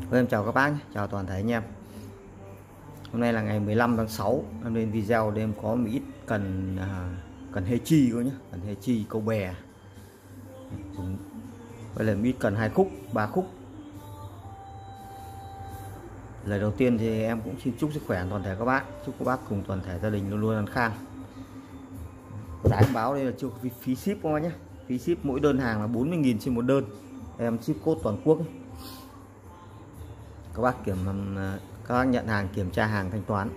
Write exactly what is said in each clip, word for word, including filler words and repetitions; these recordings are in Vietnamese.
Em chào các bác, chào toàn thể anh em. Hôm nay là ngày mười lăm tháng sáu, em lên video để em có một ít cần à, cần hê chi thôi nhé, cần hê chi câu bè. Dùng vậy là một ít cần hai khúc, ba khúc. Lời đầu tiên thì em cũng xin chúc sức khỏe toàn thể các bác, chúc các bác cùng toàn thể gia đình luôn luôn an khang. Giá em báo đây là chưa phí ship các bác nhé, phí ship mỗi đơn hàng là bốn mươi nghìn trên một đơn, em ship code toàn quốc. Các bác kiểm các bác nhận hàng, kiểm tra hàng, thanh toán.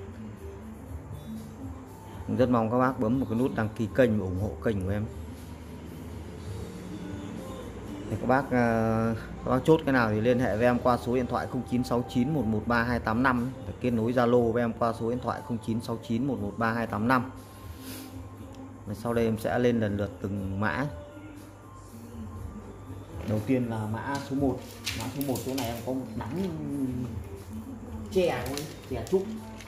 Rất mong các bác bấm một cái nút đăng ký kênh và ủng hộ kênh của em. Thì các bác các bác chốt cái nào thì liên hệ với em qua số điện thoại không chín sáu chín một một ba hai tám năm để kết nối Zalo với em qua số điện thoại không chín sáu chín một một ba hai tám năm. Và sau đây em sẽ lên lần lượt từng mã. Đầu tiên là mã số một. Mã số một, chỗ này em có một nắm chè chè trúc.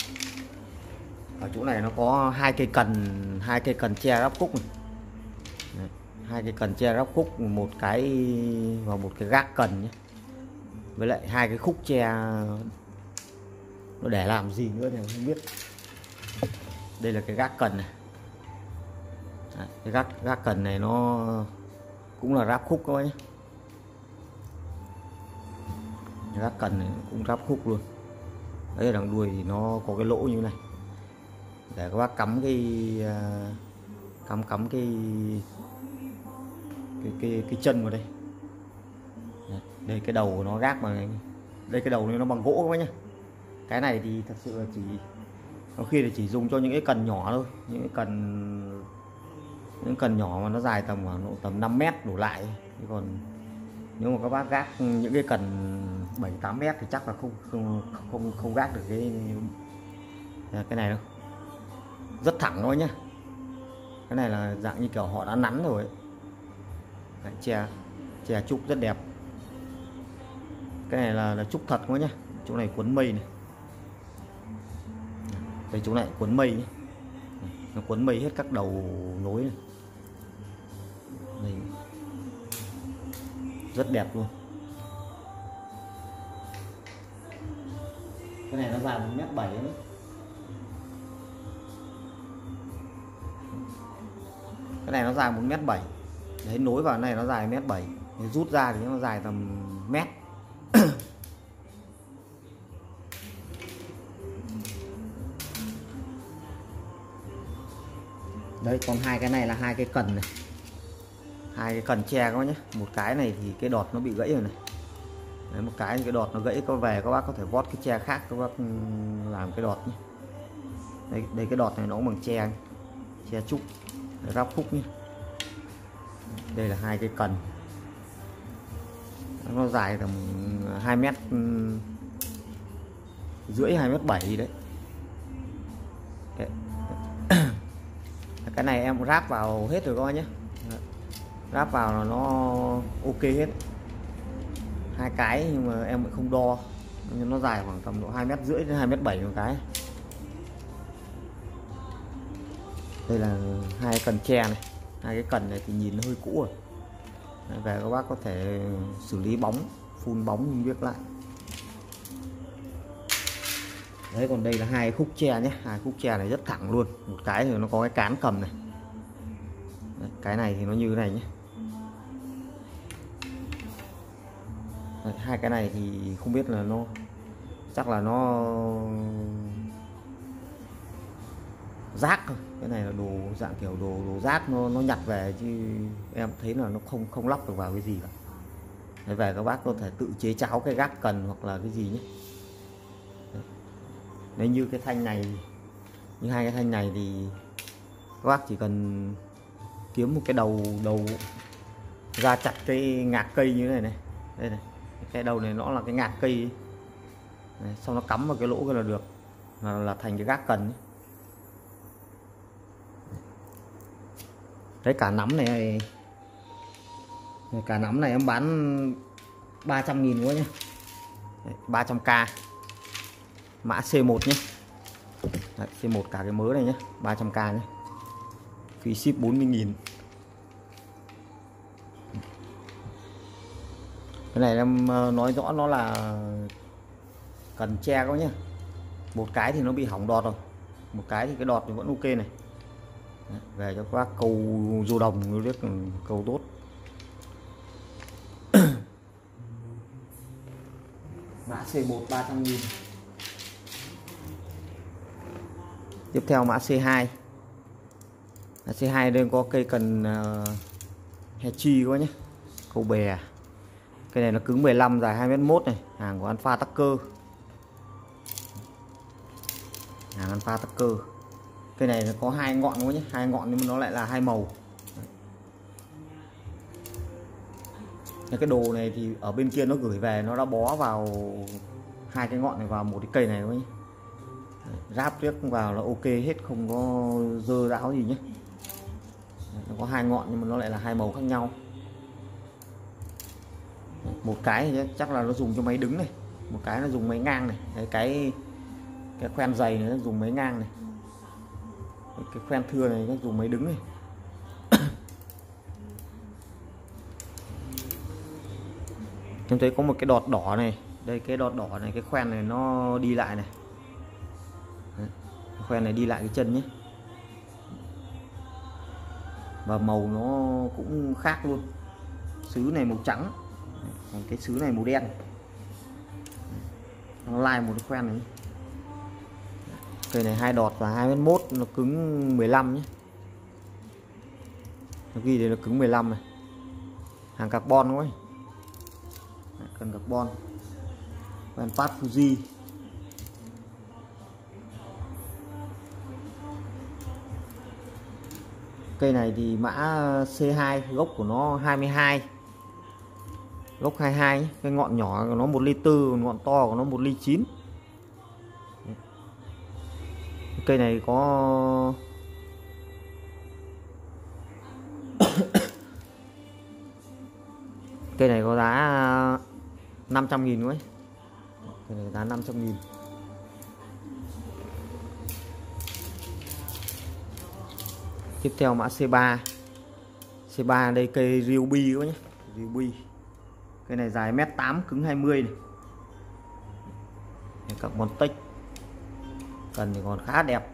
Ở chỗ này nó có hai cây cần, hai cây cần tre gấp khúc này. Đấy, hai cây cần tre gấp khúc, một cái và một cái gác cần nhé. Với lại hai cái khúc tre nó để làm gì nữa thì không biết. Đây là cái gác cần này. Đấy, cái gác gác cần này nó cũng là ráp khúc các bác nhé. Gác cần này cũng ráp khúc luôn. Đấy, ở đằng đuôi thì nó có cái lỗ như này để các bác cắm cái cắm cắm cái cái cái, cái chân vào đây. Đây cái đầu của nó gác bằng đây, cái đầu này nó bằng gỗ các bác nhé. Cái này thì thật sự là chỉ có khi là chỉ dùng cho những cái cần nhỏ thôi, những cái cần những cần nhỏ mà nó dài tầm khoảng tầm năm mét đổ lại. Chứ còn nếu mà các bác gác những cái cần bảy tám mét thì chắc là không không không không gác được cái cái này đâu. Rất thẳng thôi nhá. Cái này là dạng như kiểu họ đã nắn rồi. Đấy, chè chè trúc rất đẹp. Cái này là, là trúc thật thôi nhá. Chỗ này cuốn mây này. Đây chỗ này cuốn mây nhé. Nó cuốn mây hết các đầu nối này. Đây. Rất đẹp luôn. Cái này nó dài một mét bảy nữa. Cái này nó dài một mét bảy. Đấy, nối vào này nó dài mét bảy. Rút ra thì nó dài tầm mét. Đấy, còn hai cái này là hai cái cần này. Hai cái cần tre các bác nhé. Một cái này thì cái đọt nó bị gãy rồi này. Đấy, một cái thì cái đọt nó gãy, có về các bác có thể vót cái tre khác các bác làm cái đọt nhé. Đây, đây cái đọt này nó cũng bằng tre, tre trúc, ráp khúc nhé. Đây là hai cái cần, nó dài tầm hai mét rưỡi, hai mét bảy đấy. Đấy. Cái này em ráp vào hết rồi các bác nhé. Ráp vào là nó ok hết. Hai cái nhưng mà em không đo, nhưng nó dài khoảng tầm độ hai mét rưỡi đến hai mét bảy một cái. Đây là hai cần tre này. Hai cái cần này thì nhìn nó hơi cũ rồi. Đấy, về các bác có thể xử lý bóng, phun bóng nhưng biết lại. Đấy, còn đây là hai khúc tre nhé. Hai khúc tre này rất thẳng luôn. Một cái thì nó có cái cán cầm này. Đấy, cái này thì nó như thế này nhé. Đấy, hai cái này thì không biết là nó chắc là nó rác thôi. Cái này là đồ dạng kiểu đồ đồ rác, nó nó nhặt về chứ em thấy là nó không không lắp được vào cái gì cả. Đấy, về các bác có thể tự chế cháo cái gác cần hoặc là cái gì nhé. Đấy. Nếu như cái thanh này, như hai cái thanh này thì các bác chỉ cần kiếm một cái đầu đầu ra chặt cái ngạc cây như thế này này. Đây này, cái đầu này nó là cái ngạc cây. Đấy, xong nó cắm vào cái lỗ cái là được, là, là thành cái gác cần ấy. Đấy, cả nắm này, cả nắm này em bán ba trăm nghìn quá nhé. Đấy, ba trăm k, mã C một nhé. Đấy, C một cả cái mớ này nhé, ba trăm k nhé, phí ship bốn mươi nghìn. Cái này em nói rõ nó là cần che các bác nhá. Một cái thì nó bị hỏng đọt rồi, một cái thì cái đọt thì vẫn ok này. Đấy, về cho các bác câu rô đồng nó biết câu tốt. Mã C một ba trăm nghìn. Tiếp theo mã C hai. Mã C hai đây có cây cần uh, Hechi quá nhé, câu bè. Cây này nó cứng mười lăm, dài hai mét mốt này, hàng của Alpha Tucker. Hàng Alpha Tucker. Cây này nó có hai ngọn quá nhé, hai ngọn nhưng mà nó lại là hai màu. Cái đồ này thì ở bên kia nó gửi về nó đã bó vào hai cái ngọn này vào một cái cây này thôi nhé. Ráp tiếp vào là ok hết, không có dơ ráo gì nhé. Nó có hai ngọn nhưng mà nó lại là hai màu khác nhau. Một cái thì chắc là nó dùng cho máy đứng này, một cái nó dùng máy ngang này. Đấy, cái cái khoen dày này nó dùng máy ngang này, cái khoen thưa này nó dùng máy đứng này. Em thấy có một cái đọt đỏ này, đây cái đọt đỏ này, cái khoen này nó đi lại này. Đấy, cái khoen này đi lại cái chân nhé. Và màu nó cũng khác luôn. Sứ này màu trắng, còn cái sứ này màu đen. Nó lai một cái khoen này. Cây này hai đọt và hai mét mốt, nó cứng mười lăm nhé. Nó ghi đây là cứng mười lăm này. Hàng carbon thôi. Cần carbon. Van Pat Fuji. Cây này thì mã C hai, gốc của nó hai mươi hai. Gốc hai mươi hai, cái ngọn nhỏ của nó một ly tư, ngọn to của nó một ly chín. Cây này có cây này có giá năm trăm nghìn thôi. Cây này giá năm trăm nghìn. Tiếp theo mã C ba. C ba đây cây Ryobi quá nhé, Ryobi. Cây này dài mét tám, cứng hai mươi này. Carbon tech. Cần thì còn khá đẹp.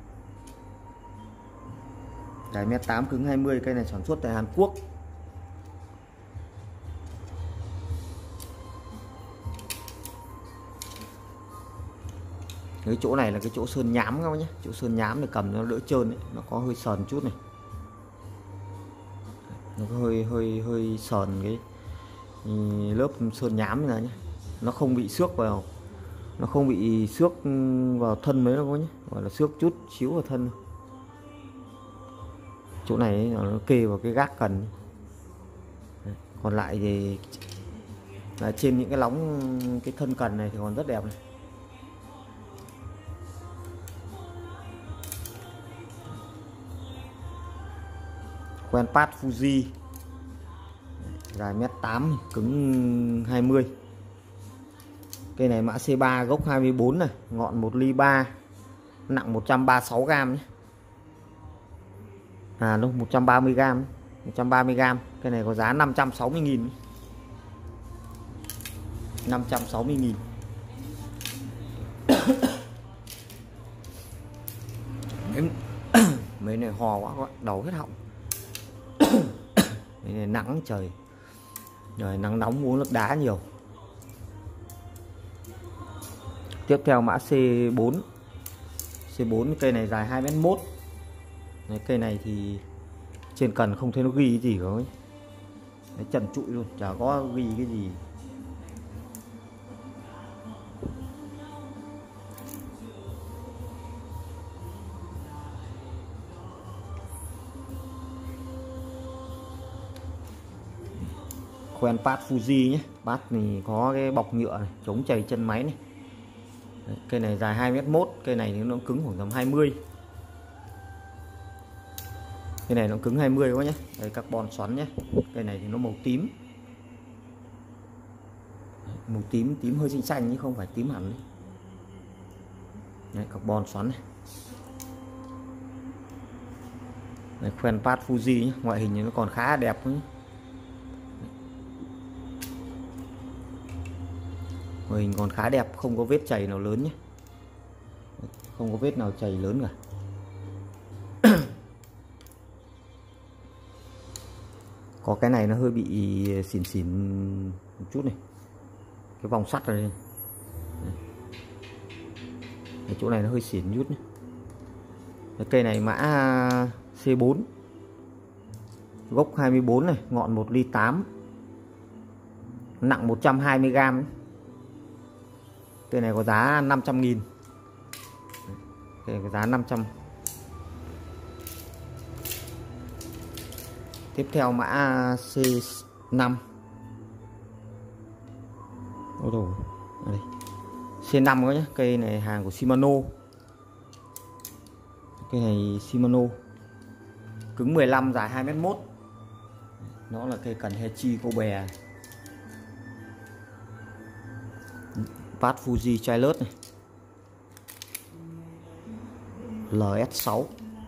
Dài mét tám, cứng hai mươi, cây này sản xuất tại Hàn Quốc. Cái chỗ này là cái chỗ sơn nhám các bác nhé, chỗ sơn nhám để cầm nó đỡ trơn ấy. Nó có hơi sờn chút này, nó có hơi hơi hơi sờn cái lớp sơn nhám này nhé. Nó không bị xước vào, nó không bị xước vào thân mấy đâu nhé, gọi là xước chút xíu vào thân. Chỗ này ấy, nó kê vào cái gác cần. Còn lại thì là trên những cái lóng cái thân cần này thì còn rất đẹp này. Quen Pat Fuji, dài mét tám, cứng hai mươi. Cây này mã C ba, gốc hai mươi bốn này, ngọn một ly ba, nặng một trăm ba mươi sáu gam nhé. À đâu, một trăm ba mươi gam, một trăm ba mươi gam. Cây này có giá năm trăm sáu mươi nghìn. năm trăm sáu mươi nghìn. Mấy này hò quá các bạn, đầu hết họng. Mấy này nắng trời, trời nắng nóng uống nước đá nhiều. Tiếp theo mã C bốn. C bốn cây này dài hai mét mốt. Đấy, cây này thì trên cần không thấy nó ghi cái gì cả ấy. Đấy, trần trụi luôn, chả có ghi cái gì. Quen Pat Fuji nhé. Pat thì có cái bọc nhựa này, chống chày chân máy này. Đấy, cây này dài hai mét mốt, cây này thì nó cứng khoảng tầm hai mươi. Cây này nó cứng hai mươi quá nhé. Đây carbon xoắn nhé. Cây này thì nó màu tím. Màu tím, tím hơi xanh xanh chứ không phải tím hẳn. Đây carbon xoắn này. Đây Quen Pat Fuji nhé. Ngoại hình thì nó còn khá đẹp nữa. Ngoại hình còn khá đẹp, không có vết chảy nào lớn nhé, không có vết nào chảy lớn cả. Có cái này nó hơi bị xỉn xỉn một chút này, cái vòng sắt này, cái chỗ này nó hơi xỉn chút nhé. Cái cây này mã C bốn, gốc hai mươi bốn này, ngọn một ly tám, nặng một trăm hai mươi gam. Cây này có giá năm trăm nghìn. Cây này có giá năm trăm. Tiếp theo mã C năm. Ôi đồ, đây. C năm đó nhé, cây này hàng của Shimano. Cây này Shimano, cứng mười lăm, dài hai mét mốt. Nó là cây cần Hechi Kobe. Pad Fuji Chilus này, L S sáu.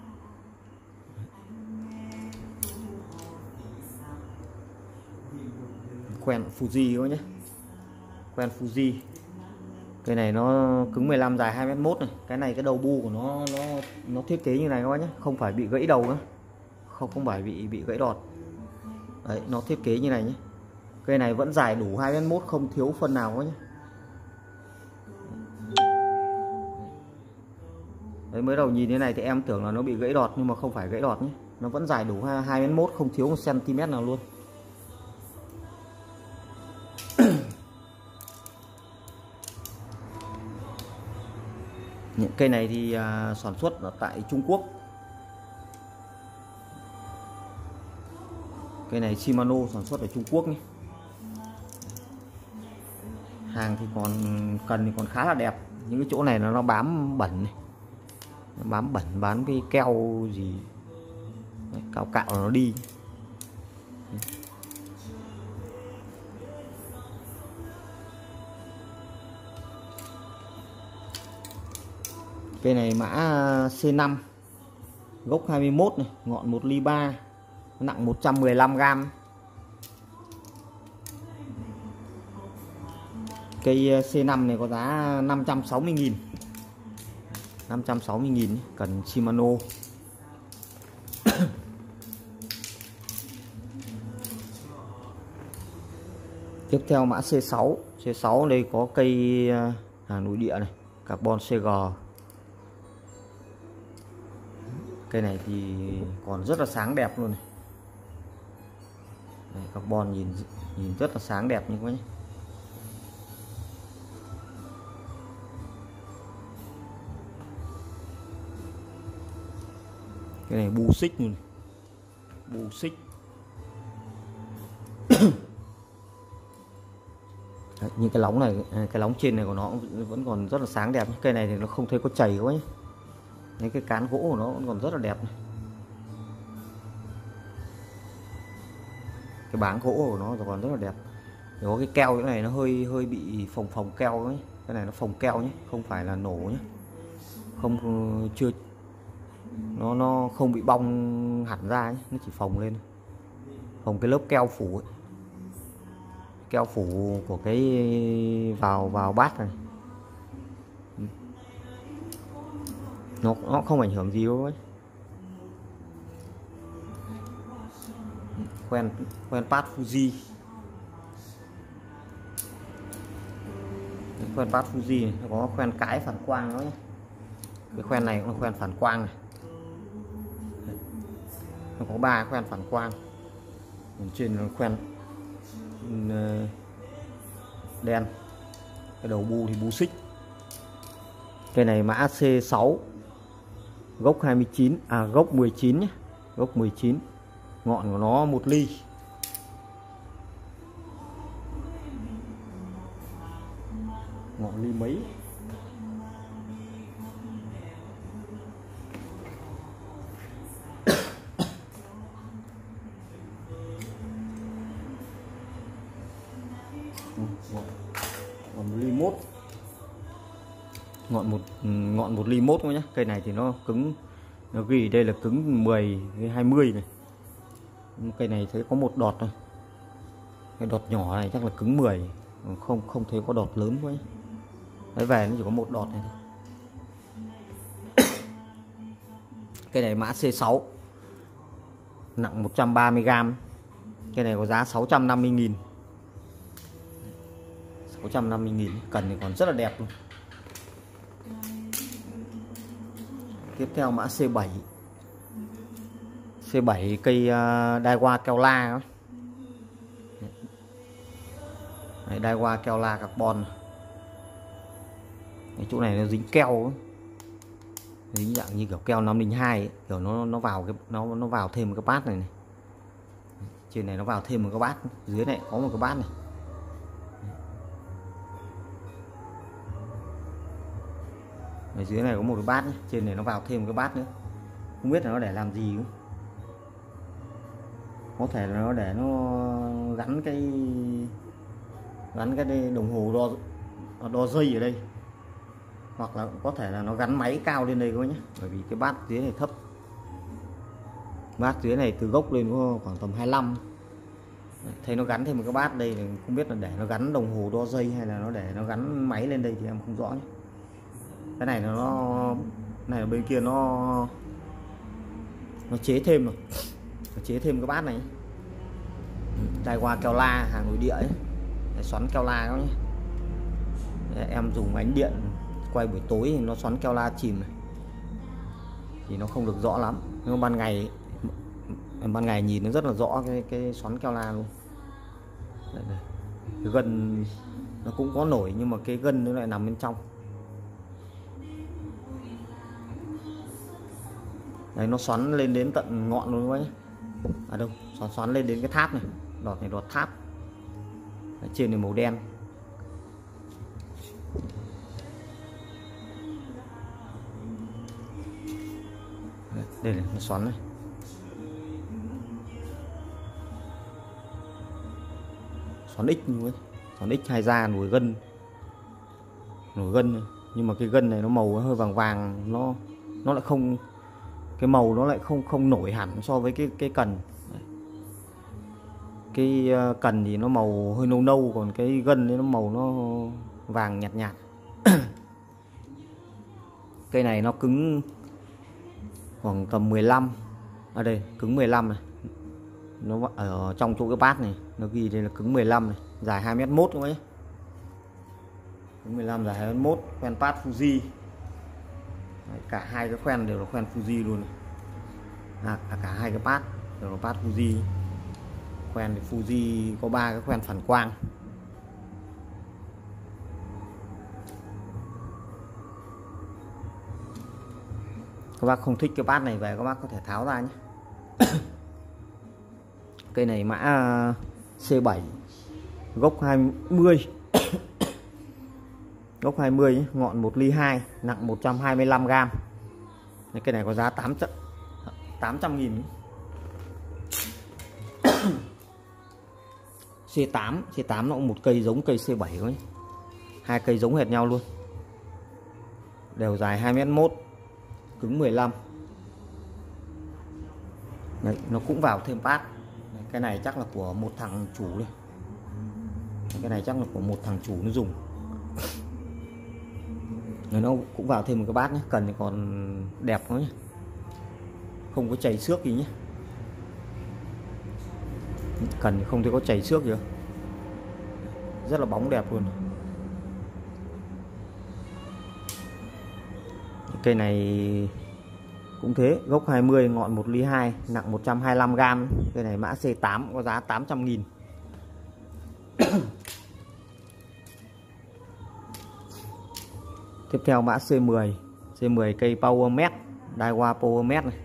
Quen Fuji đó nhé, quen Fuji. Cây này nó cứng mười lăm, dài hai mét mốt này. Cái này cái đầu bu của nó nó nó thiết kế như này các bác nhé, không phải bị gãy đầu nữa, không không phải bị bị gãy đọt. Đấy, nó thiết kế như này nhé. Cây này vẫn dài đủ hai mét mốt, không thiếu phân nào nhé. Đấy, mới đầu nhìn thế này thì em tưởng là nó bị gãy đọt, nhưng mà không phải gãy đọt nhé. Nó vẫn dài đủ hai mét mốt, không thiếu một cm nào luôn. Những cây này thì à, sản xuất ở tại Trung Quốc. Cây này Shimano sản xuất ở Trung Quốc nhé. Hàng thì còn cần thì còn khá là đẹp. Những cái chỗ này nó, nó bám bẩn này, nó bám bẩn, bám cái keo gì đấy, cạo cạo nó đi. Cây này mã C năm, gốc hai mươi mốt này, ngọn một ly ba, nặng một trăm mười lăm gam. Cây C năm này có giá năm trăm sáu mươi nghìn. năm trăm sáu mươi nghìn, cần Shimano. Tiếp theo mã C sáu. C sáu đây có cây hàng nội địa này, carbon C G. Cây này thì còn rất là sáng đẹp luôn này. Đây, carbon nhìn nhìn rất là sáng đẹp như các nhé. Cái này bu xích luôn, bu xích. Đấy, như cái lóng này, cái lóng trên này của nó vẫn còn rất là sáng đẹp. Cây này thì nó không thấy có chảy quá nhé. Đấy, cái cán gỗ của nó vẫn còn rất là đẹp này. Cái báng gỗ của nó còn rất là đẹp. Thì có cái keo cái này nó hơi hơi bị phồng phồng keo ấy. Cái này nó phồng keo nhé, không phải là nổ nhé. Không, chưa, nó nó không bị bong hẳn ra nhé, nó chỉ phồng lên, phồng cái lớp keo phủ ấy. Keo phủ của cái vào vào bát này, nó nó không ảnh hưởng gì đâu ấy. Quen quen Pad Fuji, quen Pad Fuji này, nó có quen cái phản quang đó nhé. Cái khoen này cũng là khoen phản quang này, nó có ba khoen phản quang. Bên trên là khoen đen, cái đầu bu thì bu xích. Cây này mã C sáu, gốc hai mươi chín, à gốc mười chín nhé, gốc mười chín, ngọn của nó một ly. Ngọn ly mấy. Ngọn một ly mốt, ngọn một ngọn một ly mốt thôi nhé. Cây này thì nó cứng, nó ghi đây là cứng mười với hai mươi này. Cây này thấy có một đọt thôi, cái đọt nhỏ này chắc là cứng mười. không không thấy có đọt lớn quá. Đấy, về nó chỉ có một đọt này thôi. Cái này mã C sáu, nặng một trăm ba mươi gam. Cái này có giá sáu trăm năm mươi nghìn. sáu trăm năm mươi nghìn, cần thì còn rất là đẹp luôn. Tiếp theo mã C bảy. C bảy cây uh, Daiwa keo la. Đấy, Daiwa keo la carbon. Cái chỗ này nó dính keo, dính dạng như kiểu keo năm không hai ấy. Kiểu nó nó vào cái nó nó vào thêm một cái bát này này. Trên này nó vào thêm một cái bát, dưới này có một cái bát này. Ở dưới này có một cái bát nhé. Trên này nó vào thêm một cái bát nữa. Không biết là nó để làm gì nữa. Có thể là nó để nó gắn cái gắn cái đồng hồ đo đo giây ở đây, hoặc là có thể là nó gắn máy cao lên đây thôi nhé. Bởi vì cái bát dưới này thấp, bát dưới này từ gốc lên có khoảng tầm hai mươi lăm. Thấy nó gắn thêm một cái bát đây, thì không biết là để nó gắn đồng hồ đo giây hay là nó để nó gắn máy lên đây thì em không rõ nhé. Cái này nó này ở bên kia nó nó chế thêm rồi, nó chế thêm cái bát này. Daiwa keo la hàng nội địa ấy, để xoắn keo la đó nhé. Để em dùng ánh điện quay buổi tối thì nó xoắn keo la chìm này thì nó không được rõ lắm, nhưng ban ngày ban ngày nhìn nó rất là rõ cái cái xoắn keo la luôn. Đây, đây. Cái gân nó cũng có nổi nhưng mà cái gân nó lại nằm bên trong. Đấy, nó xoắn lên đến tận ngọn luôn quá nhé. À đâu, xoắn xoắn lên đến cái tháp này, đọt này đọt tháp. Ở trên này màu đen. Đây này, nó xoắn này. Xoắn X như ấy. Xoắn X hai da nổi gân. Nổi gân này. Nhưng mà cái gân này nó màu hơi vàng vàng, nó nó lại không, cái màu nó lại không không nổi hẳn so với cái cái cần. Cái cần thì nó màu hơi nâu nâu, còn cái gân thì nó màu nó vàng nhạt nhạt. Cây này nó cứng khoảng tầm mười lăm. À đây, cứng mười lăm này. Nó ở trong chỗ cái bát này nó ghi đây là cứng mười lăm này, dài hai mét mốt các ấy. Cứng mười lăm dài hai mét mốt, khoen pad Fuji. Đấy, cả hai cái khoen đều là khoen Fuji luôn này. À, cả, cả hai cái pad đều là pad Fuji. Khoen thì Fuji có ba cái khoen phản quang. Các bác không thích cái bát này về các bác có thể tháo ra nhé. Cây này mã C bảy, gốc hai mươi. Gốc hai mươi nhé, ngọn một ly hai, nặng một trăm hai mươi lăm gam. Cái này có giá tám trăm nghìn. C tám, C tám nó cũng một cây giống cây C bảy thôi. Hai cây giống hệt nhau luôn. Đều dài hai mét mốt, cứng mười lăm. Đấy, nó cũng vào thêm pad. Cái này chắc là của một thằng chủ đây. Cái này chắc là của một thằng chủ nó dùng. Nó cũng vào thêm một cái bát nhé. Cần thì còn đẹp nữa nhé. Không có chảy xước gì nhé. Cần thì không thấy có chảy xước gì. Rất là bóng đẹp luôn. Cây này cũng thế, gốc hai mươi, ngọn một ly hai, nặng một trăm hai mươi lăm gam. Cây này mã C tám có giá tám trăm nghìn. Tiếp theo mã C mười. C mười cây Power Met, Daiwa Power Met này.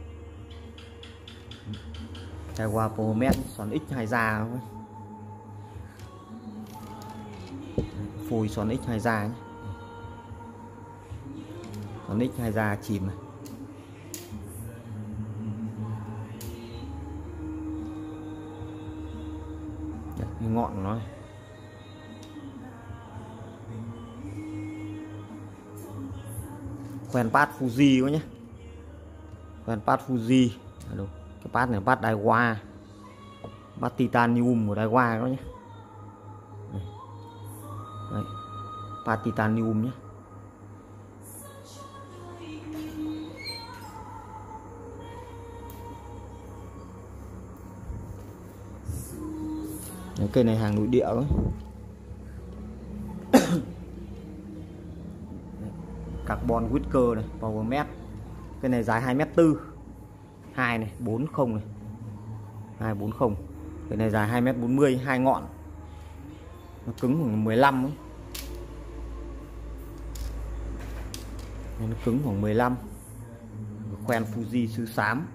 Daiwa Power Met xoắn X hai da. Phôi xoắn X hai da nhé. Xoắn X hai da chìm này. Đấy, cái ngọn của nó này. Khoen pad Fuji quá nhé. Khoen pad Fuji. À đâu, cái pad này pad Daiwa, pad titanium của Daiwa đó nhé. pad titanium nhé. Đấy, cây này hàng nội địa đấy. Carbon Whisker này, Power Mat. Cây này dài hai mét tư, hai này, bốn mươi này. hai bốn mươi. Cây này dài hai mét bốn mươi, hai ngọn. Nó cứng khoảng mười lăm ấy. Nó cứng khoảng mười lăm. Khoen Fuji sứ xám.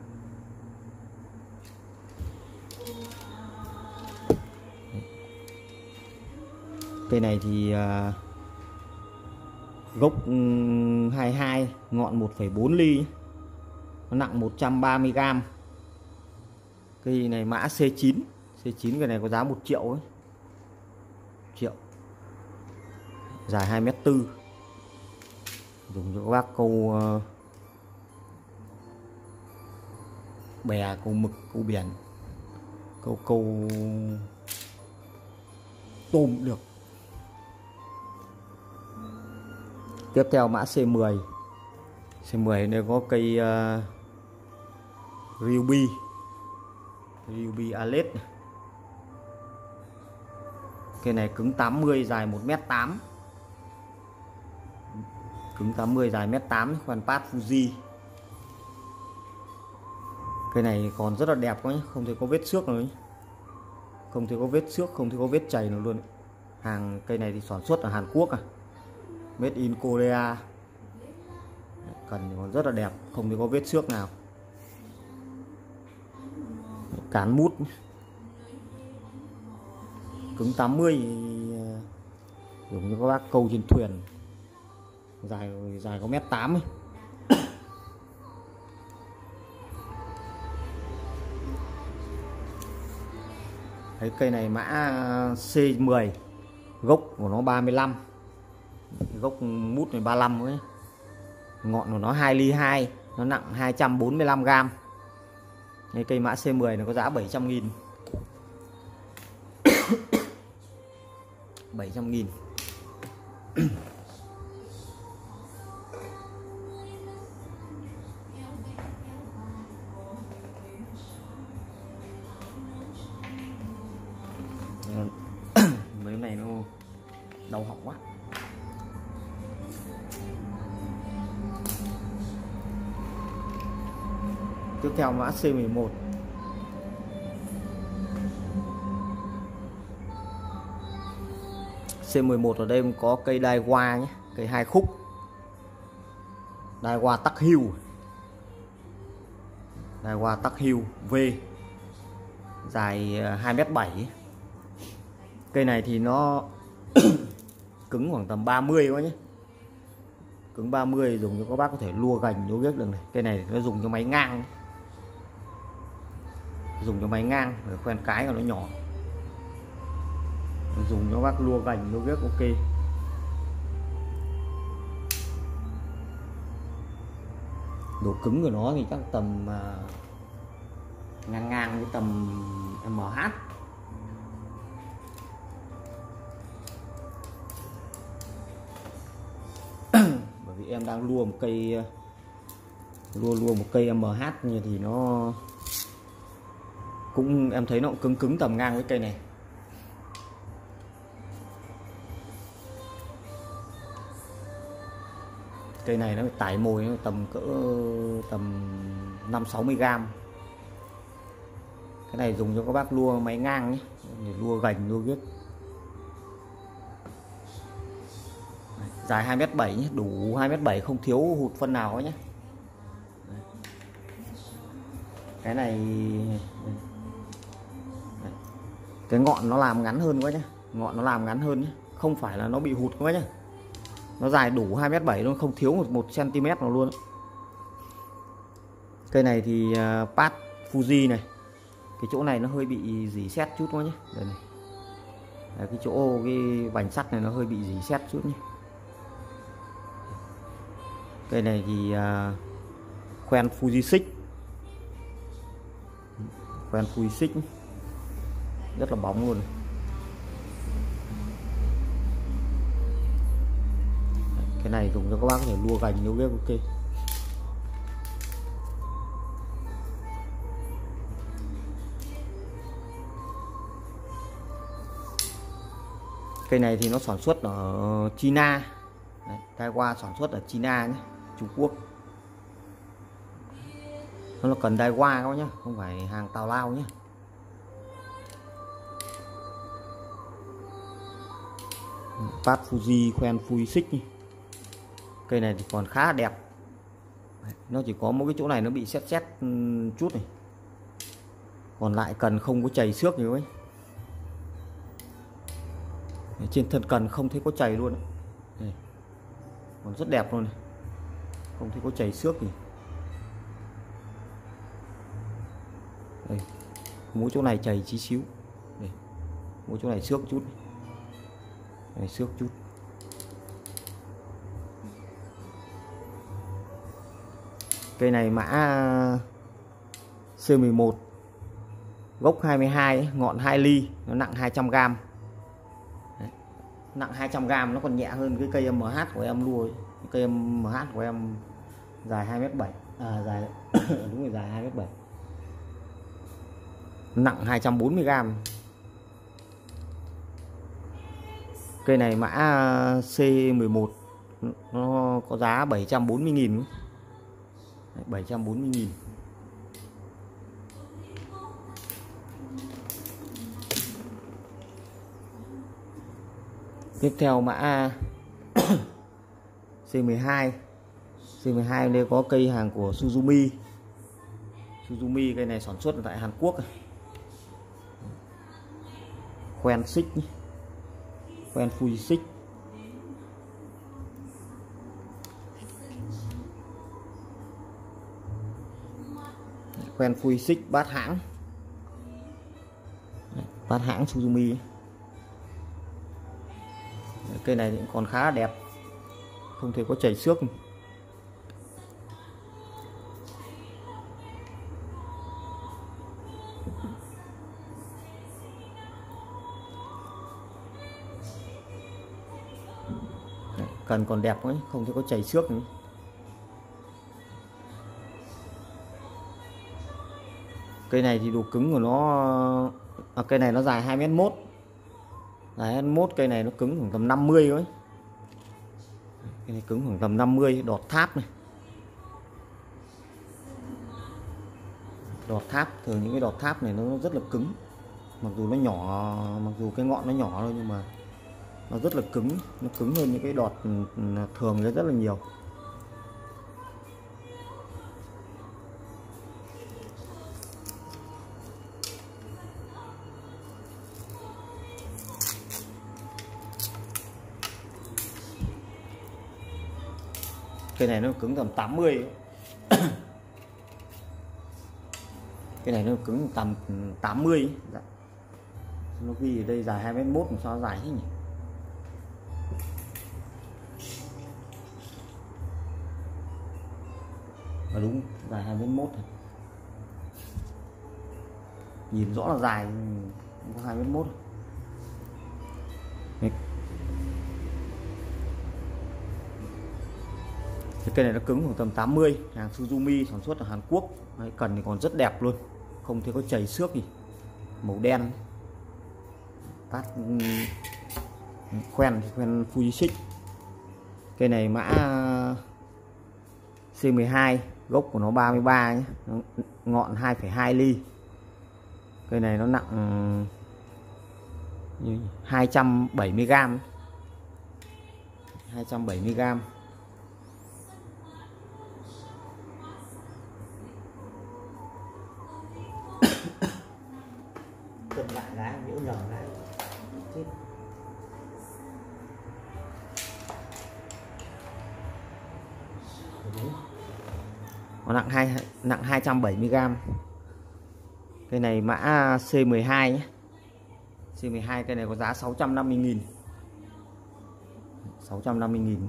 Cây này thì uh, gốc hai mươi hai, ngọn một phẩy bốn ly, nó nặng một trăm ba mươi gam. Cây này mã C chín, C chín cái này có giá một triệu ấy. Triệu. Dài hai mét tư. Dùng cho các bác câu uh, bè, câu mực, câu biển, câu câu tôm được. Tiếp theo mã C mười. C mười này có cây uh, Ruby Ruby Alet. Cây này cứng tám mươi, dài một mét tám. Cứng tám mươi, dài một mét tám, khoan pad Fuji. Cây này còn rất là đẹp quá nhé, không thấy có vết xước nào nhé. Không thấy có vết xước, không thấy có vết chảy nào luôn. Hàng cây này thì sản xuất ở Hàn Quốc à. Made in Korea. Cần còn rất là đẹp, không thấy có vết xước nào. Cán mút. Cứng tám mươi, dùng như các bác câu trên thuyền. Dài dài có mét tám ấy. Thấy cây này mã C mười. Gốc của nó ba mươi lăm. Gốc mút này ba mươi lăm ấy. Ngọn của nó hai ly hai, nó nặng hai trăm bốn mươi lăm gam. Đây, cây mã C mười nó có giá bảy trăm nghìn. bảy trăm nghìn. Mấy này nó đau họng quá. Tiếp theo mã C mười một. C mười một ở đây có cây Daiwa nhé, cây hai khúc. Daiwa Tắc Hill. Daiwa Tắc Hill V. Dài hai mét bảy. Cây này thì nó cứng khoảng tầm ba mươi quá nhé. Cứng ba mươi, dùng cho các bác có thể lua gành lúa ghét được này. Cây này nó dùng cho máy ngang. Dùng cho máy ngang, để khoen cái của nó nhỏ. Dùng cho các bác lua gành lúa ghét ok. Độ cứng của nó thì chắc tầm uh, ngang ngang với tầm em hát. Bởi vì em đang lua một cây lua lua một cây em hát như thì nó cũng, em thấy nó cũng cứng cứng tầm ngang với cây này. Cây này nó tải mồi nó tầm cỡ tầm năm sáu mươi gam. Cái này dùng cho các bác lua máy ngang nhé, để lua gành lua ghét. Dài hai mét bảy nhé, đủ hai mét bảy, không thiếu hụt phân nào nhé. Cái này cái ngọn nó làm ngắn hơn quá nhé, ngọn nó làm ngắn hơn nhé, không phải là nó bị hụt quá nhé. Nó dài đủ hai mét bảy luôn, không thiếu một một cm nào luôn. Cây này thì uh, pad Fuji này. Cái chỗ này nó hơi bị rỉ sét chút quá nhé. Đây này. Đấy, cái chỗ cái vành sắt này nó hơi bị rỉ sét chút nhé. Cây này thì uh, khoen Fuji xích. Khoen Fuji xích rất là bóng luôn. Cái này dùng cho các bác có thể lua gành nếu ghép ok. Cây này thì nó sản xuất ở China. Đấy, Daiwa sản xuất ở China nhé, Trung Quốc. Nó là cần Daiwa các bác nhé, không phải hàng tào lao nhé. Pat Fuji khoen Fuji xích. Cây này thì còn khá đẹp. Nó chỉ có một cái chỗ này nó bị sét sét chút này, còn lại cần không có chày xước gì ấy. Trên thân cần không thấy có chày luôn này. Còn rất đẹp luôn này, không thấy có chày xước gì. Đây, mỗi chỗ này chày tí xíu. Đây, mỗi chỗ này xước chút. Đây, xước chút. Cây này mã C mười một, gốc hai mươi hai, ngọn hai ly, nó nặng hai trăm gam. Đấy, nặng hai trăm gam, nó còn nhẹ hơn cái cây em hát của em lua. Cây em hát của em dài hai mét bảy, à dài đúng rồi, dài hai mét bảy. Nặng hai trăm bốn mươi gam. Cây này mã C mười một, nó có giá bảy trăm bốn mươi nghìn. bảy trăm bốn mươi nghìn. Tiếp theo mã C mười hai. C mười hai đây có cây hàng của Suzumi. Suzumi cây này sản xuất tại Hàn Quốc. Khoen xích, khoen Fuji xích. Khoen Fuji xích bát hãng. Bát hãng Suzumi. Cây này cũng còn khá đẹp, không thể có chảy xước. Cần còn đẹp ấy, không thể có chảy xước nữa. Cây này thì độ cứng của nó, à, cây này nó dài hai mét mốt, dài hai mét mốt. Cây này nó cứng khoảng tầm năm mươi ấy. Cây này cứng khoảng tầm năm mươi. Đọt tháp này, đọt tháp, thường những cái đọt tháp này nó rất là cứng. Mặc dù nó nhỏ, mặc dù cái ngọn nó nhỏ thôi nhưng mà nó rất là cứng, nó cứng hơn những cái đọt thường rất là nhiều. Cái này nó cứng tầm tám mươi. Cái này nó cứng tầm tám mươi. Dạ. Nó ghi ở đây dài hai mét mốt, sao dài thế nhỉ? À đúng, dài hai mét mốt. Nhìn rõ là dài, có hai mét mốt. Cái cây này nó cứng khoảng tầm tám mươi, hàng Suzumi sản xuất ở Hàn Quốc. Đấy, cần thì còn rất đẹp luôn, không thấy có chảy xước gì. Màu đen. Tát khoen khoen Fuji xích. Cây này mã C mười hai, gốc của nó ba mươi ba nhé, ngọn hai phẩy hai ly. Cây này nó nặng hai trăm bảy mươi gam. hai trăm bảy mươi gam. Cân lại gái nhỡ nhầm lại chết. Nó nặng hai nặng hai trăm bảy mươi gam. Cây này mã C mười hai nhé. C mười hai cây này có giá sáu trăm năm mươi nghìn. sáu trăm năm mươi nghìn.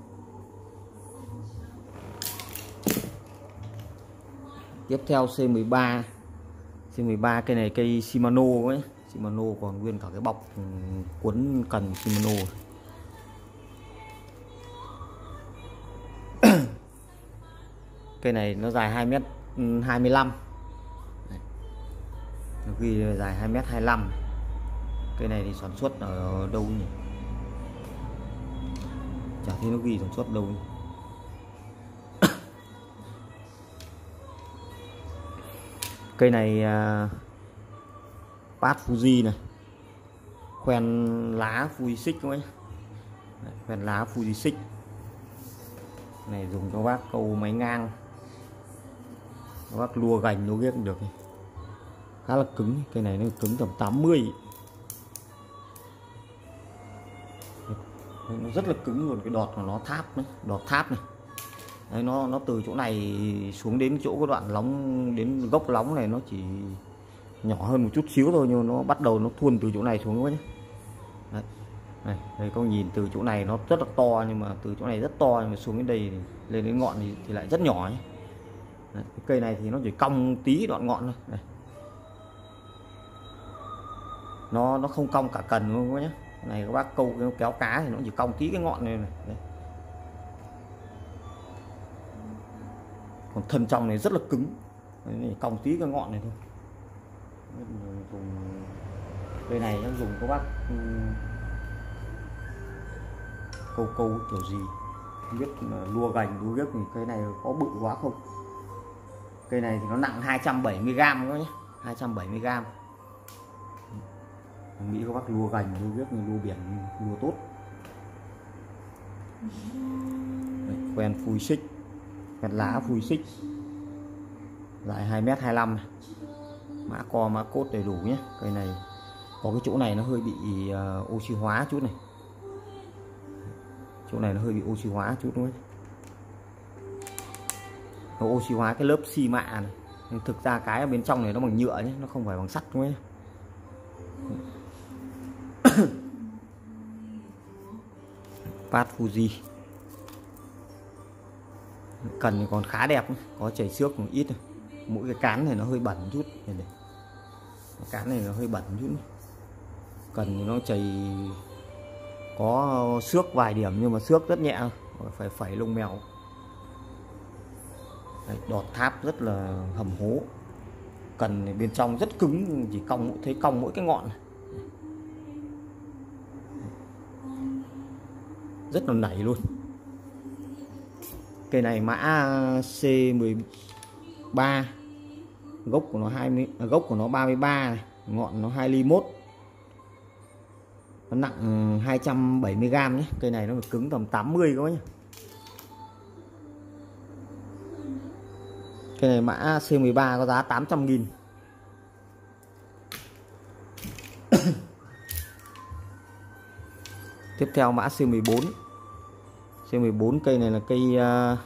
Tiếp theo C mười ba. C mười ba cây này cây Shimano ấy, Shimano còn nguyên cả cái bọc cuốn cần Shimano. Cây này nó dài hai mét hai mươi lăm, nó ghi dài hai mét hai mươi lăm. Cây này thì sản xuất ở đâu nhỉ? Chả thấy nó ghi sản xuất đâu nhỉ? Cây này uh, Pát Fuji này, khoen lá Fuji xích các bác nhé. Khoen lá Fuji xích này dùng cho bác câu máy ngang, các bác lua gành lua ghép được, khá là cứng. Cây này nó cứng tầm tám mươi, nó rất là cứng luôn. Cái đọt của nó tháp đấy, đọt tháp này. Đấy, nó nó từ chỗ này xuống đến chỗ cái đoạn lóng, đến gốc lóng này nó chỉ nhỏ hơn một chút xíu thôi, nhưng nó bắt đầu nó thuôn từ chỗ này xuống nhé. Đấy. Này, đây có nhìn từ chỗ này nó rất là to, nhưng mà từ chỗ này rất to, nhưng mà xuống đến đây thì, lên đến ngọn thì, thì lại rất nhỏ nhé. Đấy, cái cây này thì nó chỉ cong tí đoạn ngọn thôi. Đây. Nó nó không cong cả cần luôn nhé. Này các bác câu kéo cá thì nó chỉ cong tí cái ngọn này này. Đây. Còn thân trong này rất là cứng. Đấy, này, cong tí cái ngọn này thôi. Dùng cây này nó dùng các bác câu câu kiểu gì không biết, lua gành lua ghép thì cây này có bự quá không. Cây này thì nó nặng hai trăm bảy mươi gam thôi nhé, hai trăm bảy mươi gam. Mình nghĩ các bác lua gành lua ghép như lua biển lua tốt. Đấy, quen phui xích, quen lá phui xích, dài hai mét hai mươi lăm, mã co mã cốt đầy đủ nhé. Cây này có cái chỗ này nó hơi bị uh, oxy hóa chút này, chỗ này nó hơi bị oxy hóa chút thôi, nó oxy hóa cái lớp xi mạ này. Nhưng thực ra cái ở bên trong này nó bằng nhựa nhé, nó không phải bằng sắt thôi. Pát Fuji cần thì còn khá đẹp, có chảy xước một ít, mỗi cái cán này nó hơi bẩn chút này, này. Cái cán này nó hơi bẩn chút, cần thì nó chảy có xước vài điểm, nhưng mà xước rất nhẹ, phải phẩy lông mèo. Đấy, đọt tháp rất là hầm hố, cần này bên trong rất cứng, chỉ cong thấy cong mỗi cái ngọn này. Rất là nảy luôn. Cây này mã C mười ba, gốc của nó hai mươi, à, gốc của nó ba mươi ba này, ngọn nó hai ly mốt, nó nặng hai trăm bảy mươi gam nhé. Cây này nó phải cứng tầm tám mươi các bác nhé. Cây này mã C mười ba có giá tám trăm nghìn. Tiếp theo mã C mười bốn. C mười bốn cây này là cây uh,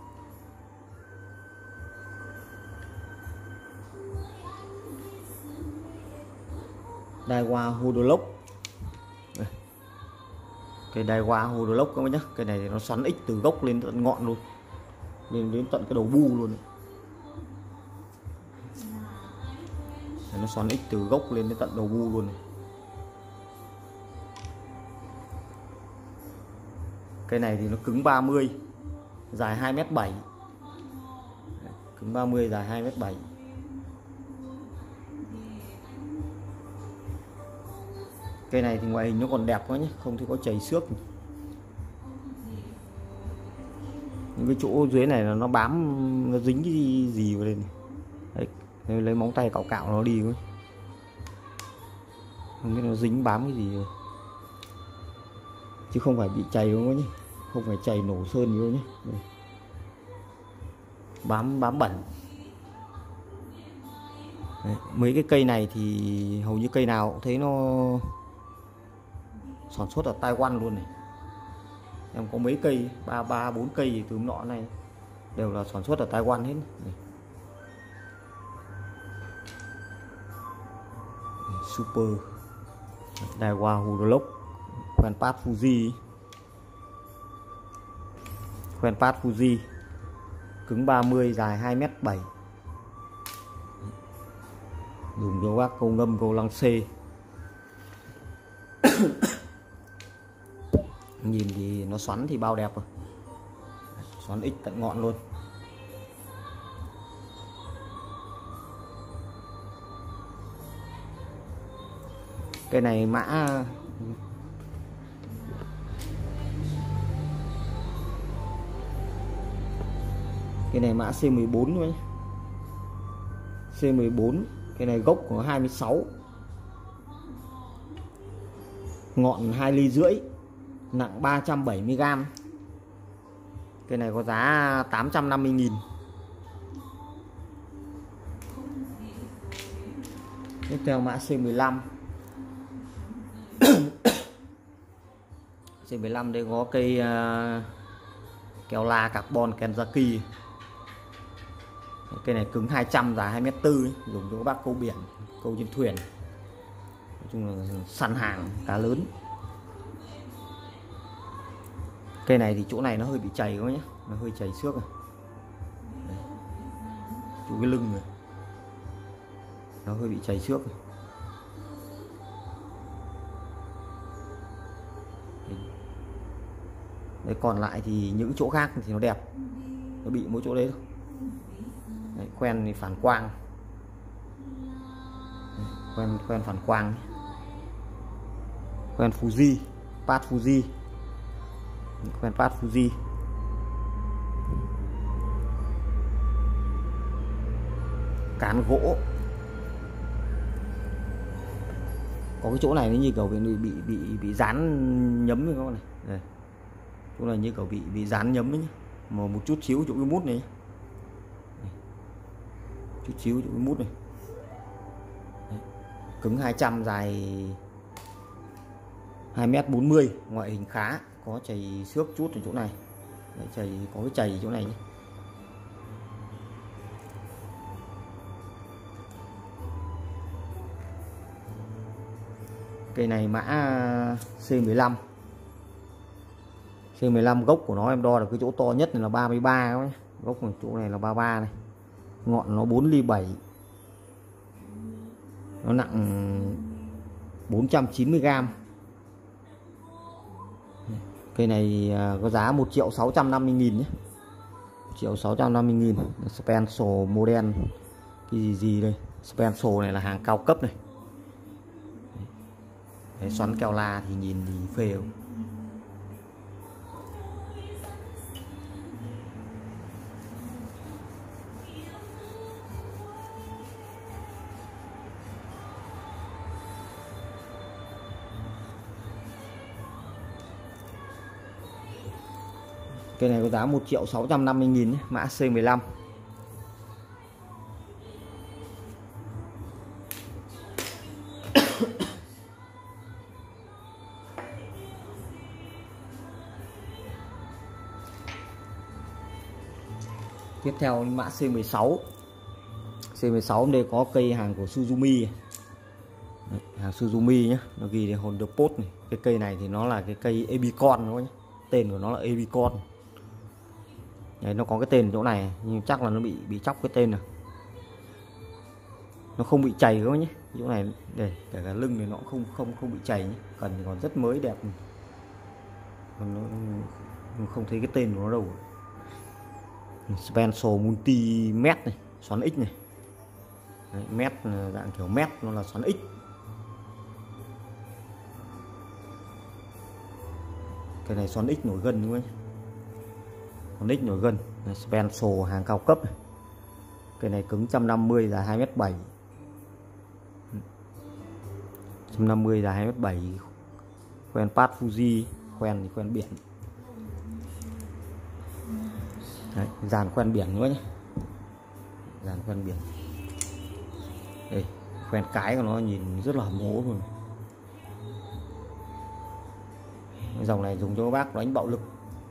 Daiwa Hodolock. Cây Daiwa Hodolock các bác nhé. Cây này thì nó xoắn ích từ gốc lên tận ngọn luôn, lên đến tận cái đầu bu luôn. Nó xoắn ích từ gốc lên đến tận đầu bu luôn. Cây này thì nó cứng ba mươi, dài hai mét bảy, cứng ba mươi dài hai mét bảy. Cây này thì ngoại hình nó còn đẹp quá nhé, không thấy có chảy xước. Những cái chỗ dưới này là nó bám, nó dính cái gì, gì vào đây này. Đấy, lấy móng tay cạo cạo nó đi thôi, không biết nó dính bám cái gì rồi. Chứ không phải bị chảy đâu nhé, không phải chảy nổ sơn gì đâu nhé. Đây. Bám bám bẩn. Đấy, mấy cái cây này thì hầu như cây nào cũng thấy nó sản xuất ở Taiwan luôn này. Em có mấy cây, ba ba bốn cây thì từ nọ này đều là sản xuất ở Taiwan hết. Đây. Super Daiwa Hodolock, khoen Pát Fuji, khoen Pát Fuji, cứng ba mươi, dài hai mét bảy, dùng cho bác câu ngâm, câu lăng xê. Nhìn thì nó xoắn thì bao đẹp rồi, xoắn ích tận ngọn luôn. Cây này mã Cái này mã C mười bốn thôi. C mười bốn, cái này gốc có hai mươi sáu, ngọn hai ly rưỡi, nặng ba trăm bảy mươi gam. Cái này có giá tám trăm năm mươi nghìn. Tiếp theo mã C mười lăm. C mười lăm đây có cây uh, keo la carbon Kenzaki. Cây này cứng hai trăm, dài hai mét tư, dùng cho các bác câu biển, câu trên thuyền. Nói chung là săn hàng cá lớn. Cây này thì chỗ này nó hơi bị chảy quá nhé, nó hơi chảy xước rồi. Đấy. Chỗ cái lưng này nó hơi bị chảy xước rồi. Đấy, còn lại thì những chỗ khác thì nó đẹp, nó bị mỗi chỗ đấy thôi. Đấy, quen thì phản quang. Đấy, quen quen phản quang, quen Fuji, pad Fuji, quen pad Fuji. Cán gỗ có cái chỗ này nó như kiểu bị bị bị bị dán nhấm với các bạn này. Đây. Chỗ này như kiểu bị bị dán nhấm ấy nhá. Mà một chút xíu chỗ cái mút này. Đây. Chút xíu chỗ cái mút này. Đấy. Cứng hai trăm, dài hai mét bốn mươi, ngoại hình khá, có chày xước chút ở chỗ này. Đấy, chày có cái chày chỗ này nhé. Cây này mã C mười lăm. C mười lăm gốc của nó em đo được cái chỗ to nhất này là ba mươi ba ấy. Gốc ở chỗ này là ba mươi ba này. Ngọn nó bốn ly bảy. Nó nặng bốn trăm chín mươi gam. Cây này có giá một triệu sáu trăm năm mươi nghìn nhé. một triệu sáu trăm năm mươi nghìn. Spencer model cái gì gì đây. Spencer này là hàng cao cấp này. Đấy, xoắn keo la thì nhìn thì phê không? Cây này có giá một triệu sáu trăm năm mươi nghìn nhé, mã C mười lăm. Tiếp theo mã C mười sáu. C mười sáu đây có cây hàng của Suzumi. Đấy, hàng Suzumi nhé, nó ghi là Honda Post này. Cái cây này thì nó là cái cây Ebicon thôi nhé. Tên của nó là Ebicon. Đấy, nó có cái tên ở chỗ này nhưng chắc là nó bị bị chóc cái tên này. Nó không bị chảy các nhé. Chỗ này để cả cái lưng này nó không không không bị chảy nhé. Cần thì còn rất mới đẹp. Còn nó không thấy cái tên của nó đâu. Spencer multi mét này, xoắn X này. Đấy, mét dạng kiểu mét, nó là xoắn X. Cái này xoắn X nổi gân đúng không? Xoắn X nổi gân. Spencer hàng cao cấp này. Cái này cứng một trăm năm mươi, dài hai mét bảy. một trăm năm mươi, dài hai mét bảy. Quen pad Fuji, quen thì quen biển. Đấy, dàn quen biển nữa nhé. Dàn quen biển. Đây, quen cái của nó nhìn rất là hầm hố luôn. Cái dòng này dùng cho các bác đánh bạo lực.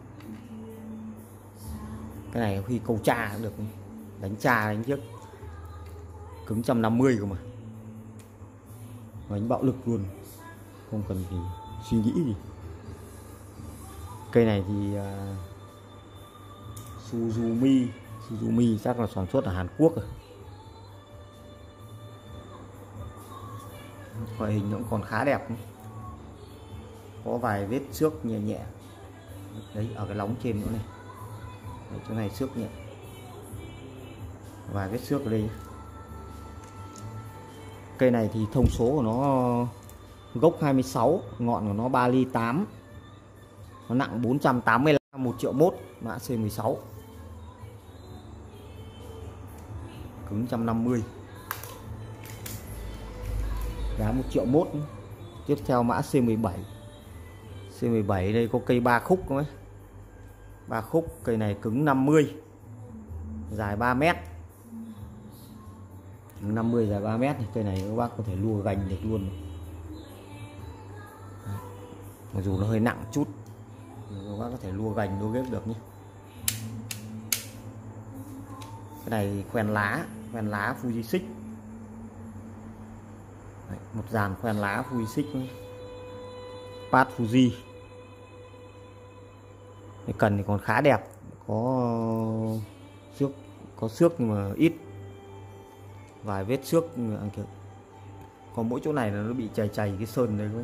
Cái này khi câu tra cũng được, đánh tra đánh trước. Cứng một trăm năm mươi cơ mà. Đánh bạo lực luôn, không cần gì suy nghĩ gì. Cây này thì uh, Suzumi Suzumi chắc là sản xuất ở Hàn Quốc rồi. Ngoại hình nó cũng còn khá đẹp. Có vài vết xước nhẹ nhẹ. Đấy, ở cái lóng trên nữa này. Đấy, chỗ này xước nhẹ. Vài vết xước ở đây. Cây này thì thông số của nó gốc hai mươi sáu, ngọn của nó ba ly tám, nó nặng bốn trăm tám mươi lăm, một triệu mốt, mã C mười sáu, cứng một trăm năm mươi, giá một triệu mốt. Tiếp theo mã C mười bảy. C mười bảy đây có cây ba khúc đấy, ba khúc, cây này cứng năm mươi, dài ba mét, năm mươi dài ba mét. Cây này các bác có thể lua gành được luôn, mặc dù nó hơi nặng chút các bác có thể lua gành lua ghép được nhé. Cái này khoen lá, khoen lá Fuji xích, một dàn khoen lá Fuji xích, Pad Fuji. Cái cần thì còn khá đẹp, có xước, có xước nhưng mà ít, vài vết xước kiểu. Còn mỗi chỗ này là nó bị chảy chảy cái sơn đây,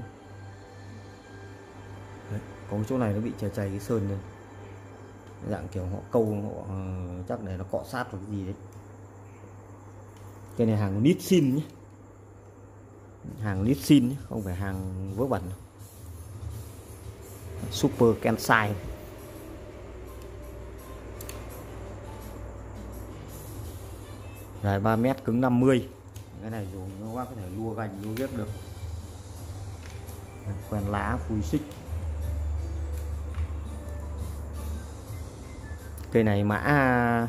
đấy, có chỗ này nó bị chảy chảy cái sơn này, dạng kiểu họ câu họ chắc để nó cọ sát vào cái gì đấy. Cái này hàng Nissin nhé, hàng Nissin nhé, không phải hàng vớ vẩn. Super Kansai, dài ba mét, cứng năm mươi. Cái này dùng nó có thể lua gành lua ghép được. Khoen lá Fuji xích. Cây này mã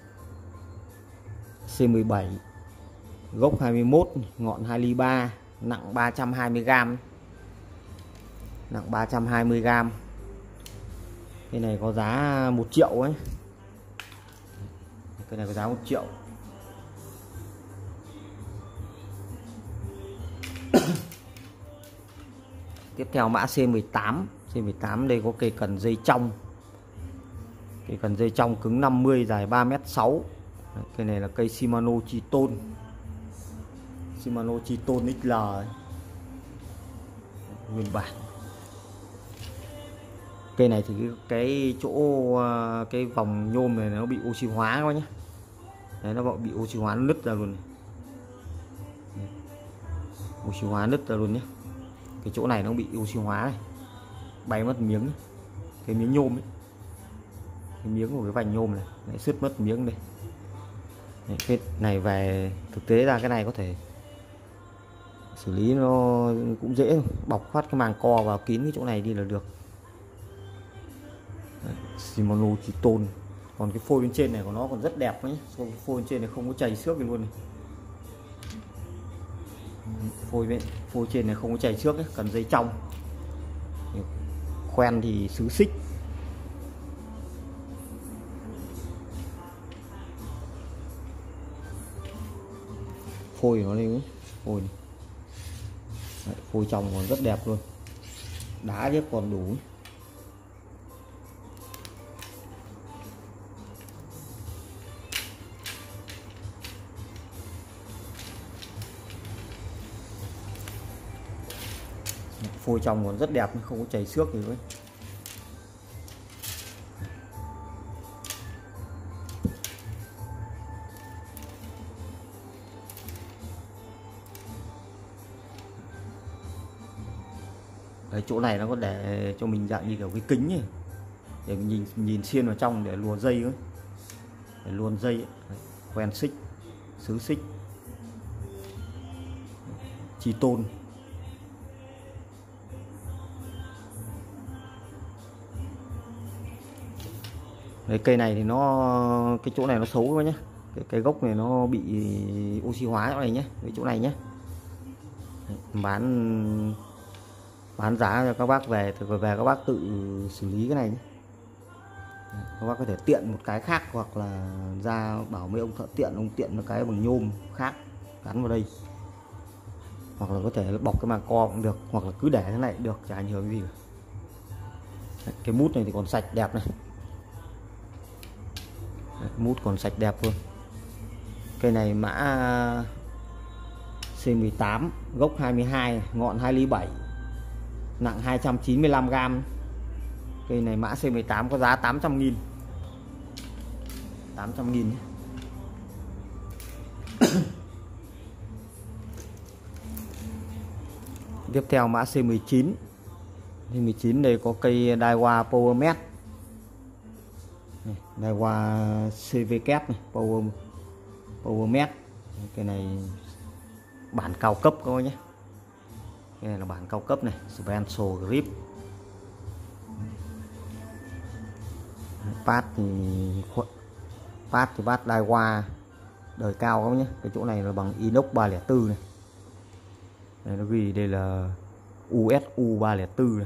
C mười bảy, gốc hai mươi mốt, ngọn hai ly ba, nặng ba trăm hai mươi gam, nặng ba trăm hai mươi gam. Cây này có giá một triệu ấy, cây này có giá một triệu. Tiếp theo mã C mười tám. C mười tám đây có cây cần dây trong, cây cần dây trong cứng năm mươi, dài ba mét sáu. Cây này là cây Shimano Triton, Shimano Triton ích lờ ấy, nguyên bản. Cây này thì cái, cái chỗ cái vòng nhôm này nó bị oxy hóa các bác nhé, đấy, nó bị oxy hóa, nó nứt ra luôn này. Oxy hóa nứt ra luôn nhé, cái chỗ này nó bị oxy hóa này, bay mất miếng, cái miếng nhôm ấy, cái miếng của cái vành nhôm này lại sứt mất miếng đây. Đấy, cái này về thực tế ra cái này có thể xử lý nó cũng dễ, bọc phát cái màng co vào kín cái chỗ này đi là được. Đấy, Shimano Triton. Còn cái phôi bên trên này của nó còn rất đẹp nhé, phôi bên trên này không có chảy xước gì luôn này. Phôi bên phôi trên này không có chảy xước ấy, cần dây trong, khoen thì xứ xích. Phôi nó lên, phôi này. Đấy, phôi trong còn rất đẹp luôn, đá chứ còn đủ. Phôi trong còn rất đẹp, không có chảy xước gì nữa. Đấy, chỗ này nó có để cho mình dạng như kiểu cái kính ấy, để mình nhìn nhìn xuyên vào trong để luồn dây ấy. Để luồn dây ấy. Đấy, khoen xích, xứ xích, Triton. Đấy, cây này thì nó cái chỗ này nó xấu quá nhé, cái, cái gốc này nó bị oxy hóa chỗ này nhé, cái chỗ này nhé. Đấy, bán bán giá cho các bác về thì về các bác tự xử lý cái này nhé. Đấy, các bác có thể tiện một cái khác, hoặc là ra bảo mấy ông thợ tiện, ông tiện một cái bằng nhôm khác gắn vào đây, hoặc là có thể bọc cái màng co cũng được, hoặc là cứ để thế này được, chả ảnh hưởng gì cả. Đấy, cái mút này thì còn sạch đẹp này. Đấy, mút còn sạch đẹp luôn. Cây này mã C mười tám, gốc hai mươi hai, ngọn hai ly bảy, nặng hai trăm chín mươi lăm gam. Cây này mã C mười tám có giá tám trăm nghìn, tám trăm nghìn. Tiếp theo mã C mười chín. C mười chín đây có cây Daiwa PowerMed. Daiwa xê vê kép này, Power PowerMed. Cái này bản cao cấp các bác nhé. Cái này là bản cao cấp này, Special Grip. Pad thì Pad thì Pad Daiwa đời cao các bác nhé. Cái chỗ này là bằng inox ba không bốn này. Đây, nó ghi đây là u ét u ba không bốn này.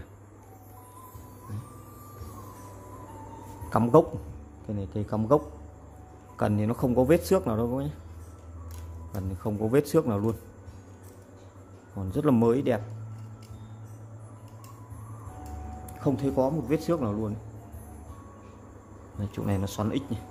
Cắm gốc. Cái này cây cắm gốc. Cần thì nó không có vết xước nào đâu các bác nhé. Cần thì không có vết xước nào luôn. Còn rất là mới đẹp. Không thấy có một vết xước nào luôn. Đây, chỗ này nó xoắn X này.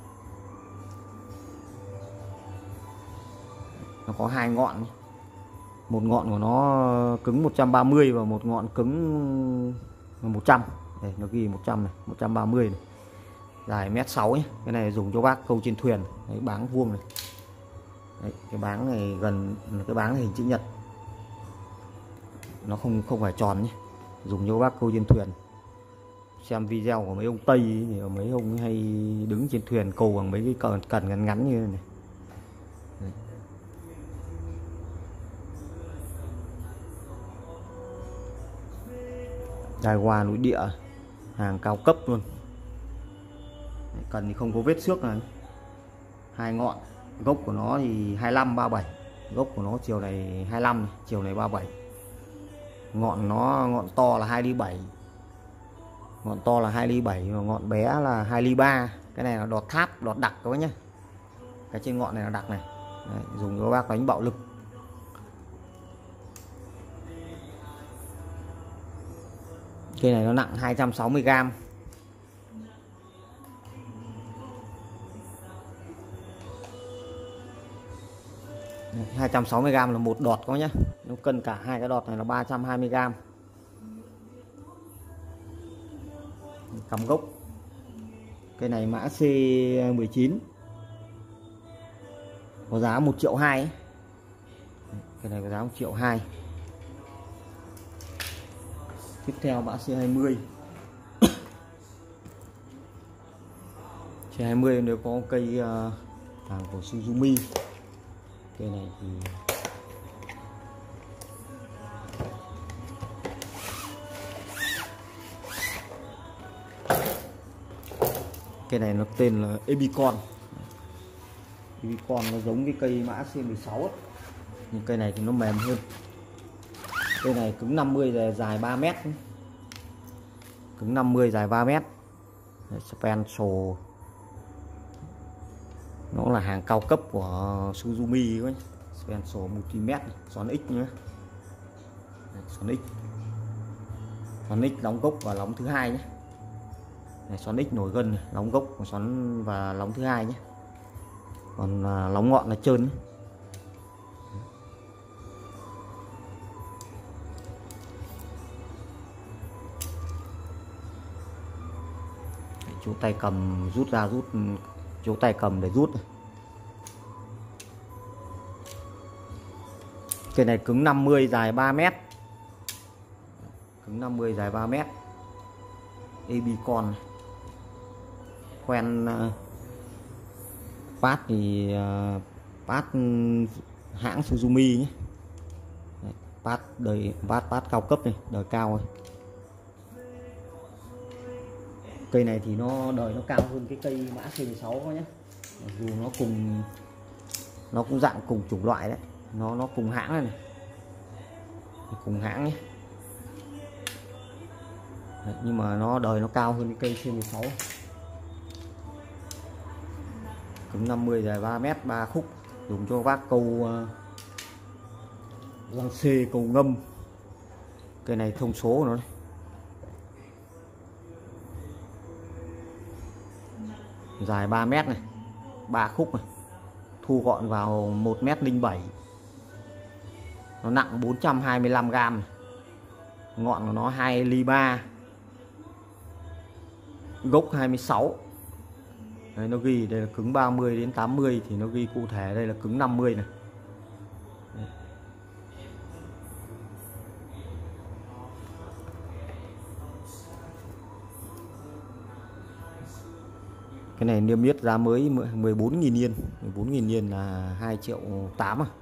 Nó có hai ngọn. Một ngọn của nó cứng một trăm ba mươi và một ngọn cứng một trăm. Đây, nó ghi một trăm này, một trăm ba mươi này. Dài mét sáu nhé. Cái này dùng cho bác câu trên thuyền. Đấy, báng vuông này. Đấy, cái báng này gần cái báng này hình chữ nhật. Nó không không phải tròn nhé. Dùng cho bác câu trên thuyền. Xem video của mấy ông Tây ấy, thì mấy ông hay đứng trên thuyền câu bằng mấy cái cần, cần ngắn ngắn như thế này. Đấy. Daiwa nội địa, hàng cao cấp luôn. Cần thì không có vết xước này. Hai ngọn, gốc của nó thì hai mươi lăm ba mươi bảy. Gốc của nó chiều này hai mươi lăm, chiều này ba mươi bảy. Ngọn nó ngọn to là hai ly bảy. Ngọn to là hai ly bảy và ngọn bé là hai ly ba. Cái này là đọt tháp, đọt đặc các bác nhé. Cái trên ngọn này là đặc này. Đấy, dùng cho bác đánh bạo lực. Cây này nó nặng hai trăm sáu mươi gam. hai trăm sáu mươi gam là một đọt có nhé. Nó cân cả hai cái đọt này là ba trăm hai mươi gam. Cắm gốc. Cây này mã C mười chín. Có giá một triệu hai. Cây này có giá một triệu hai. Tiếp theo mã C hai mươi. C hai mươi nếu có cây uh, hàng của Suzumi. Cây này thì cây này nó tên là Ebicon. Ebicon nó giống cái cây mã C mười sáu ấy. Nhưng cây này thì nó mềm hơn. Cây này cứng năm mươi, dài ba mét. Cứng năm mươi, dài ba mét. Special. Nó là hàng cao cấp của Suzumi ấy. Special Multimet, xoắn X nhé. Xoắn X. Xoắn X đóng gốc và lóng thứ hai nhé. Này, xoắn X nổi gân này, lóng gốc và xoắn và lóng thứ hai nhé. Còn à, lóng ngọn là trơn. Chú tay cầm rút ra rút, chú tay cầm để rút. Cây này cứng năm mươi, dài ba mét. Cứng năm mươi, dài ba mét. Ebicon. Quen uh, Pad thì uh, Pad hãng Suzumi nhé. Pad đời Pad Pad cao cấp này, đời cao rồi. Cây này thì nó đời nó cao hơn cái cây mã C mười sáu nhé. Mặc dù nó cùng nó cũng dạng cùng chủng loại đấy, nó nó cùng hãng này, này. Cùng hãng nhé. Đấy, nhưng mà nó đời nó cao hơn cái cây C mười sáu. Cứng năm mươi, dài ba mét, ba khúc, dùng cho vác câu uh, răng C, câu ngâm. Cây này thông số của nó đây. Dài ba mét này, ba khúc này, thu gọn vào một mét linh bảy. Nó nặng bốn trăm hai mươi lăm gam này. Ngọn của nó hai ly ba. Gốc hai mươi sáu. Đấy, nó ghi đây là cứng ba mươi đến tám mươi thì nó ghi cụ thể đây là cứng năm mươi này. Đấy. Cái này niêm yết giá mới mười bốn nghìn yên, mười bốn nghìn yên là hai triệu tám à.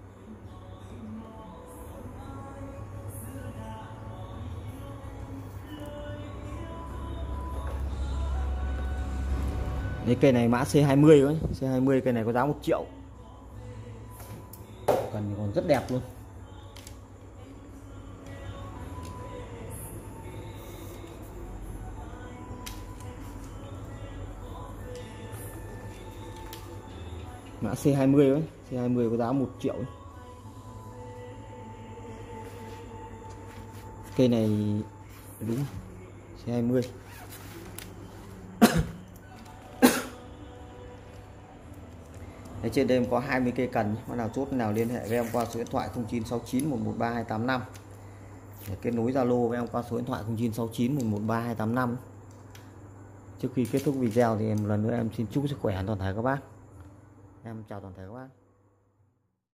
Đấy, cây này mã C hai mươi ấy. C hai mươi cây này có giá một triệu. Cần còn rất đẹp luôn. Mã C hai mươi ấy, C hai mươi có giá một triệu ấy. Cây này đúng C hai mươi. Đấy, trên đây có hai mươi cây cần, có nào chốt nào liên hệ với em qua số điện thoại không chín sáu chín một một ba hai tám năm. Để kết nối Zalo với em qua số điện thoại không chín sáu chín một một ba hai tám năm. Trước khi kết thúc video thì em một lần nữa em xin chúc sức khỏe toàn thể các bác. Em chào toàn thể các bác.